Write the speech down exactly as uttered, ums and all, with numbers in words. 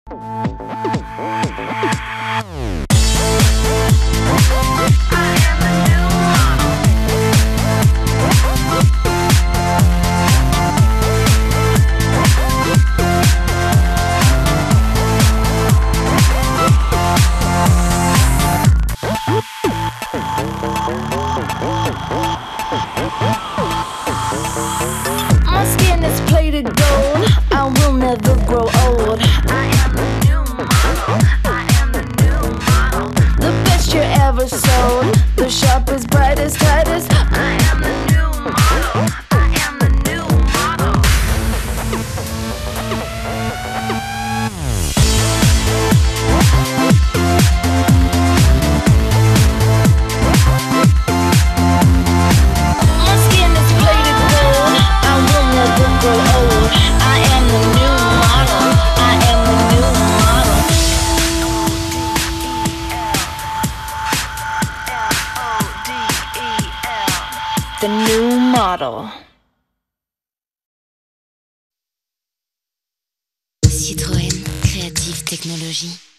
My skin is plated gold, I will never grow old. I am the new model, I am the new model. The best you ever sold, the sharpest, brightest, tightest. I am the new model, I am the new model. My skin is plated gold, I will never grow old. I am the new model, I am the new model. The new model. Citroën, créative technologie.